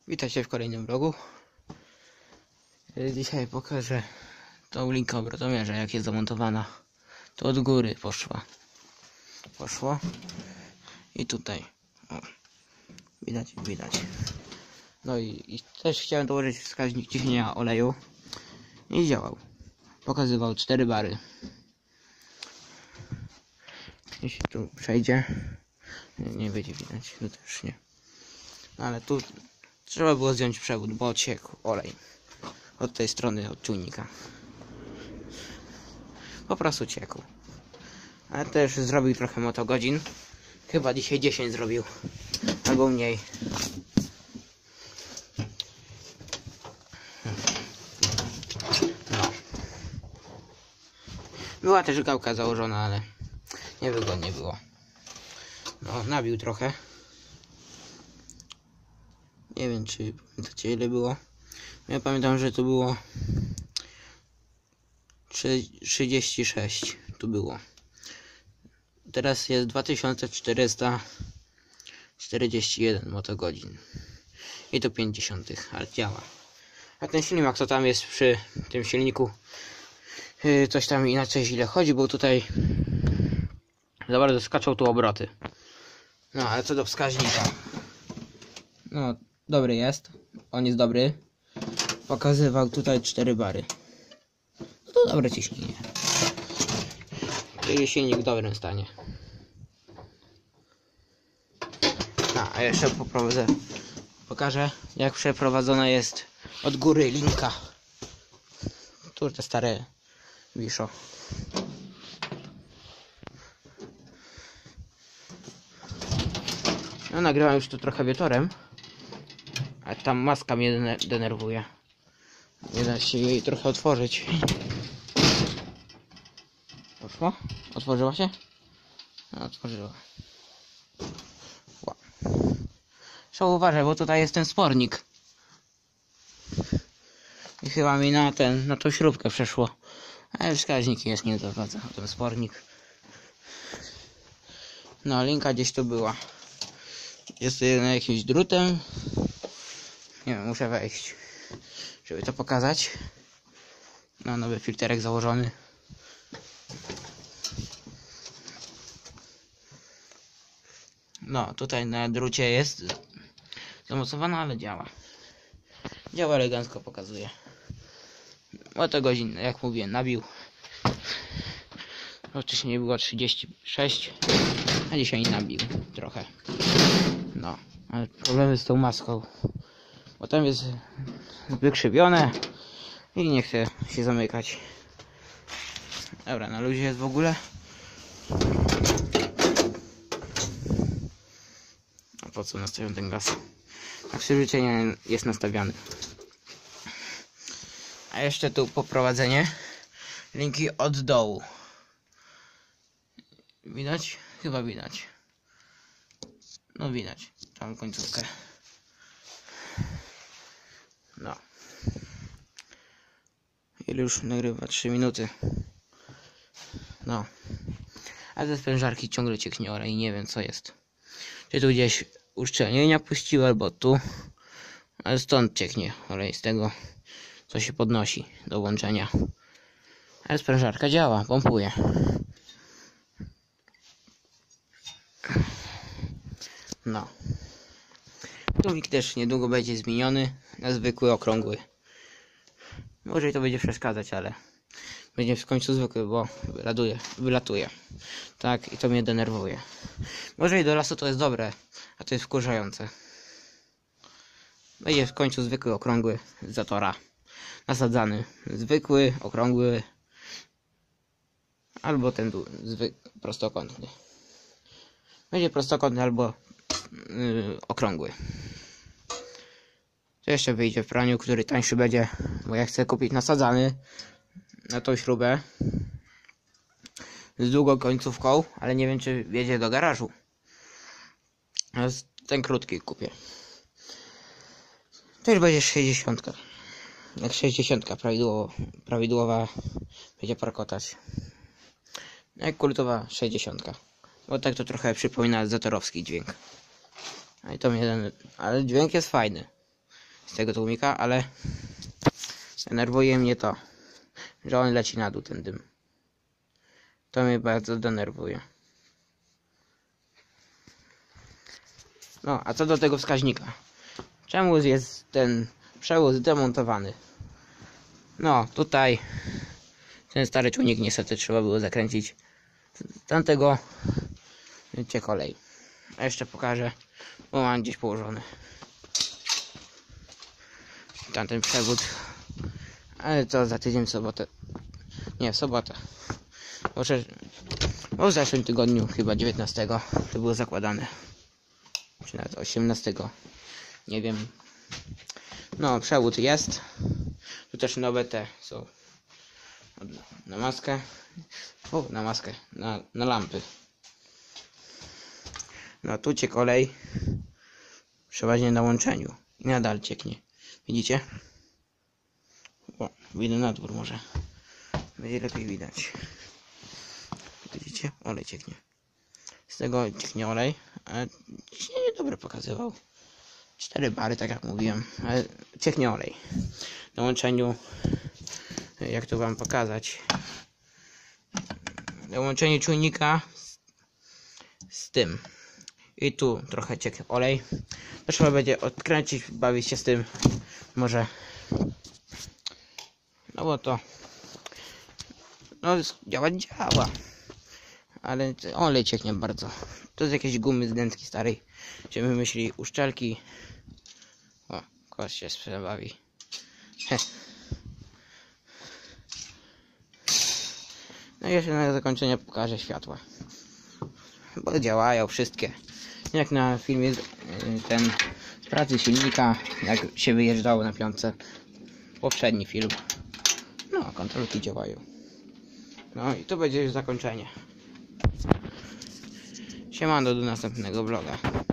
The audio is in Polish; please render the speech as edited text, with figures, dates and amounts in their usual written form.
Witajcie w kolejnym vlogu. Dzisiaj pokażę tą linkę obrotomierza, jak jest zamontowana. To od góry poszło i tutaj o, widać. No i też chciałem dołożyć wskaźnik ciśnienia oleju i działał. Pokazywał 4 bary. Jeśli tu przejdzie, nie będzie widać, tu też nie. No ale tu trzeba było zdjąć przewód, bo odciekł olej od tej strony, od czujnika. Po prostu ciekł. Ale też zrobił trochę motogodzin. Chyba dzisiaj 10 zrobił, albo mniej. No. Była też gałka założona, ale niewygodnie było. No, nabił trochę. Nie wiem, czy pamiętacie, ile było. Ja pamiętam, że to było 36 tu było. Teraz jest 2441 motogodzin. I to 50, ale działa. A ten silnik, co tam jest przy tym silniku, coś tam inaczej źle chodzi, bo tutaj za bardzo skaczą tu obroty. No, ale co do wskaźnika, no, dobry jest. On jest dobry. Pokazywał tutaj 4 bary. No to dobre ciśnienie. Czyli silnik w dobrym stanie. No, a jeszcze pokażę, jak przeprowadzona jest od góry linka. Tu te stare wiszo. No, nagrywam już tu trochę wieczorem, a tam maska mnie denerwuje. Nie da się jej trochę otworzyć. Poszło? Otworzyła się? No, otworzyła. Wow. Trzeba uważać, bo tutaj jest ten spornik. I chyba mi na tą śrubkę przeszło. Ale wskaźnik jest, nie dowadza o ten spornik. No, linka gdzieś tu była. Jest na jakimś drutem. Nie wiem, muszę wejść, żeby to pokazać. No, nowy filterek założony. No, tutaj na drucie jest zamocowana, ale działa. Działa elegancko, pokazuje. Motogodzin, jak mówiłem, nabił. Wcześniej było 36, a dzisiaj nabił trochę. No, ale problemy z tą maską, bo tam jest wykrzywione i nie chce się zamykać. Dobra, na luzie jest w ogóle. A po co nastawiam ten gaz? Na przyzwyczajenie jest nastawiany. A jeszcze tu poprowadzenie linki od dołu. Widać? Chyba widać. No widać tam końcówkę. No. Ile już nagrywa? 3 minuty. No. A ze sprężarki ciągle cieknie olej i nie wiem co jest. Czy tu gdzieś uszczelnienia puściły, albo tu. Ale stąd cieknie olej, z tego co się podnosi do włączenia. Ale sprężarka działa, pompuje. No. Tłumik też niedługo będzie zmieniony na zwykły, okrągły. Może i to będzie przeszkadzać, ale będzie w końcu zwykły, bo wylatuje. Tak, i to mnie denerwuje. Może i do lasu to jest dobre, a to jest wkurzające. Będzie w końcu zwykły, okrągły z zatora. Nasadzany. Zwykły, okrągły. Albo ten prostokątny. Będzie prostokątny albo okrągły. To jeszcze wyjdzie w praniu, który tańszy będzie, bo ja chcę kupić nasadzany na tą śrubę z długą końcówką, ale nie wiem, czy wjedzie do garażu. A ten krótki kupię. To już będzie 60. Jak 60 prawidłowa będzie parkotać. Jak kultowa 60. Bo tak to trochę przypomina zatorowski dźwięk. A i to mnie ale dźwięk jest fajny. z tego tłumika, ale denerwuje mnie to, że on leci na dół, ten dym. To mnie bardzo denerwuje. No, a co do tego wskaźnika? Czemu jest ten przewód zdemontowany? No, tutaj ten stary czujnik niestety trzeba było zakręcić. Tamtego cię kolej. A jeszcze pokażę, bo mam gdzieś położony tamten przewód. Ale to za tydzień w sobotę. Nie, w sobotę. Bo w zeszłym tygodniu, chyba 19, to było zakładane. Czy nawet 18. Nie wiem. No, przewód jest. Tu też nowe te są. Na maskę. O, na maskę. Na lampy. No, tu cię kolej. Przeważnie na łączeniu. I nadal cieknie. Widzicie? O, wyjdę na dwór może. Będzie lepiej widać. Widzicie? Olej cieknie. Z tego cieknie olej. Ale ciśnienie dobre pokazywał. 4 bary, tak jak mówiłem. Ale cieknie olej. Na łączeniu, jak to wam pokazać? Na łączeniu czujnika z tym. I tu trochę cieknie olej. To trzeba będzie odkręcić, bawić się z tym. Może. No bo to. No działa. Ale olej cieknie bardzo. To jest jakieś gumy z dętki starej. Się wymyślili uszczelki. O, kość się bawi. No i jeszcze na zakończenie pokażę światła. Bo działają wszystkie. Jak na filmie ten z pracy silnika, jak się wyjeżdżało na piątce. Poprzedni film. No, kontrolki działają. No i to będzie już zakończenie. Siemano, do następnego vloga.